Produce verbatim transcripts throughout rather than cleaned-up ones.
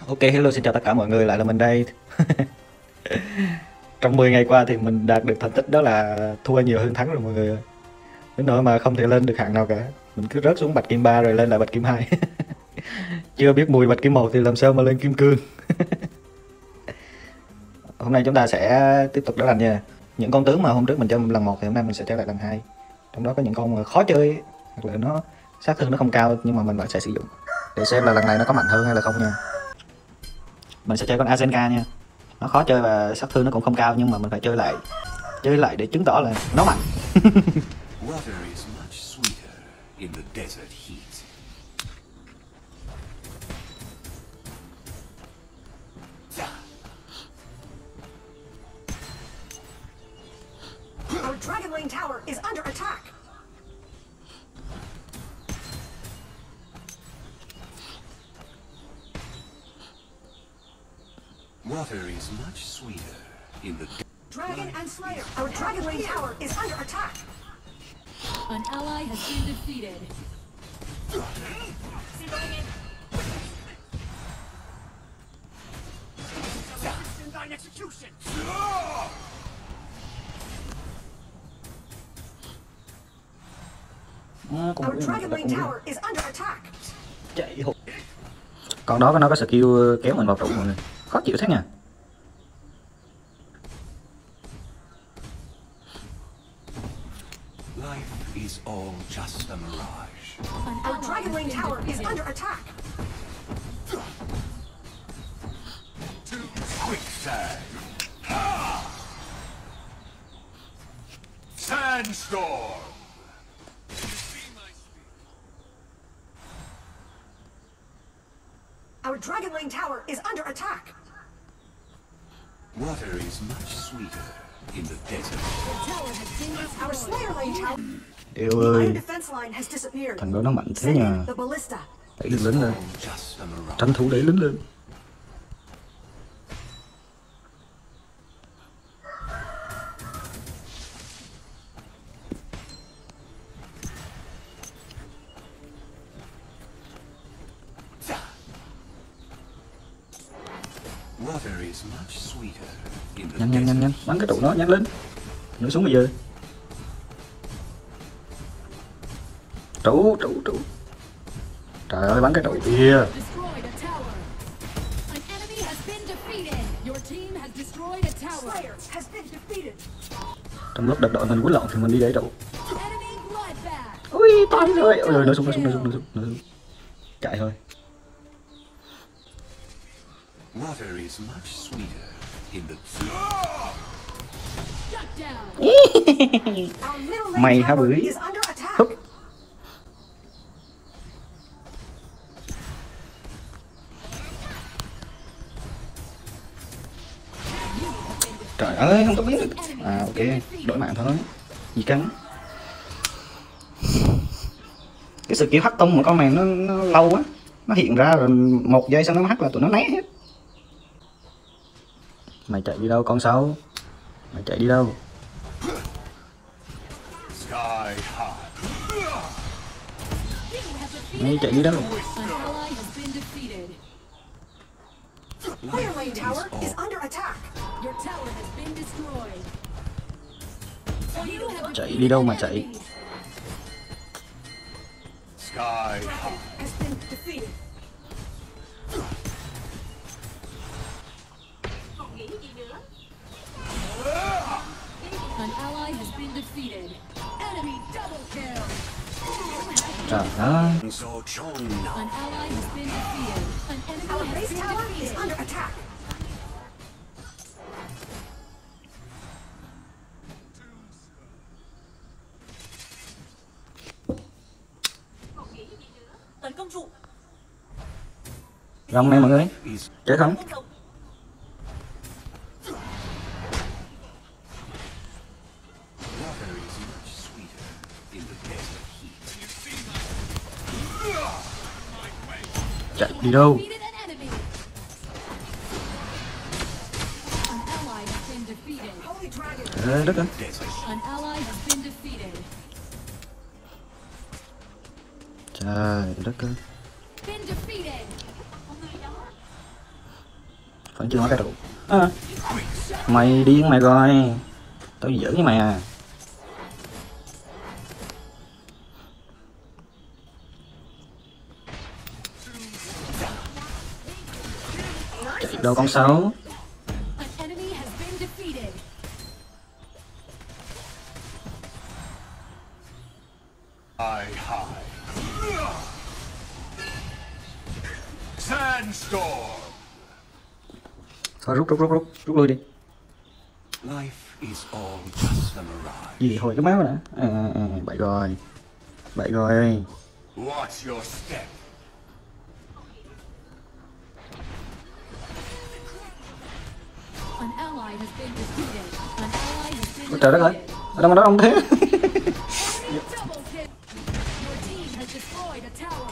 Ok, hello, xin chào tất cả mọi người, lại là mình đây. Trong mười ngày qua thì mình đạt được thành tích đó là thua nhiều hơn thắng rồi mọi người ơi. Đến nỗi mà không thể lên được hạng nào cả. Mình cứ rớt xuống bạch kim ba rồi lên lại bạch kim hai. Chưa biết mùi bạch kim một thì làm sao mà lên kim cương. Hôm nay chúng ta sẽ tiếp tục đỡ lành nha. Những con tướng mà hôm trước mình chơi lần một thì hôm nay mình sẽ chơi lại lần hai. Trong đó có những con mà khó chơi hoặc là nó sát thương nó không cao nhưng mà mình vẫn sẽ sử dụng để xem là lần này nó có mạnh hơn hay là không nha. Mình sẽ chơi con Azenka nha. Nó khó chơi và sát thương nó cũng không cao nhưng mà mình phải chơi lại chơi lại để chứng tỏ là nó mạnh. Our Dragon Lane tower is under attack. Water is much sweeter in the Dragon and Slayer. Our Dragon Lane tower is under attack. An ally has been defeated. execution. À, Our Dragon Lane tower is under attack. Chạy hụt. Còn đó nó có skill kéo mình vào trụ mọi người. Khó chịu thế nha. Life is all just a mirage. Our Dragon Lane tower is under attack. Quicksand. Sandstorm. Our Dragon Lane tower is under attack. Water is much sweeter in the desert. Our Slayer Lane tower. Yêu The ơi, iron defense line has disappeared. thằng đó nó mạnh thế Send nha. in the ballista. Đẩy lính lính lên, Just a mirage. tranh thủ đẩy lính lên. Water is much sweeter in the Nhanh nhanh nhanh nhanh, desert. bắn cái trụ nó nhanh lên. Nó xuống bây giờ. Trụ trụ trụ. Trời ơi bắn cái trụ kia. Destroyed a tower. An enemy has been defeated. Your team has destroyed a tower. Slayer has been defeated. Trong lúc đợt đội mình quýnh lộn thì mình đi đẩy trụ. Enemy bloodbath. Ui toàn rồi. Ôi nó xuống nó xuống nó xuống nó xuống nó xuống. Chạy thôi. Water is much sweeter in the Shut down. Our middle lane Mày hả tower bưởi? is under attack. Húp. Trời ơi không có biết được. À ok, đổi mạng thôi. Gì căng. Cái skill hất tung của con này nó, nó lâu quá. Nó hiện ra rồi một giây sau nó hất là tụi nó né hết. Mày chạy đi đâu con sâu? Mày chạy đi đâu? sky high. Mày chạy đi đâu? An ally has been defeated. Slayer Lane tower is under attack. Your tower has been destroyed. You have Chạy đi đâu mà chạy? Sky high. Has been defeated. An ally has been defeated. Enemy double kill. Trời ơi. So Chong. An ally has been defeated. An enemy Our has base been tower is defeated. under attack. Tấn công trụ. Rong này mọi người. Is Chết không? Không. water is much sweeter in the desert heat. Chạy đi đâu? Defeated an enemy. An ally has been defeated. Holy Dragon. Trời đất ơi. Desert. An ally has been defeated. Trời đất ơi. Been defeated. Vẫn chưa mất cái trụ. À, mày điên mày rồi. Tao giỡn với mày à. Chạy đâu con xấu. An enemy has been defeated. I hide. Sandstorm. Thôi rút rút rút rút rút lui đi. Life is all just a mirage. Gì hồi cái máu nè. À, à, à, bậy rồi. Bậy rồi. Watch your step. An ally has been defeated. An ally has been Ôi trời đất ơi. Ở đâu mà nó không thế. double kill. Your team has destroyed a tower.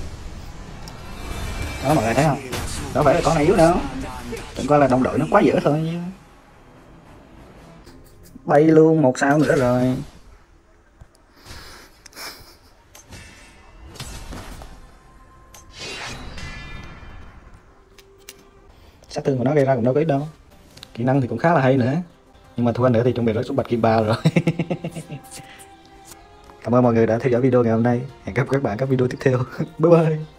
Đó mọi người thấy không? Đâu phải là con này yếu đâu. Đừng coi là đồng đội nó quá dở thôi chứ. Bay luôn một sao nữa rồi. Sát thương của nó gây ra cũng đâu có ít đâu. Kỹ năng thì cũng khá là hay nữa. Nhưng mà thua anh nữa thì chuẩn bị rớt xuống bạch kim ba rồi. Cảm ơn mọi người đã theo dõi video ngày hôm nay. Hẹn gặp các bạn các video tiếp theo. Bye bye.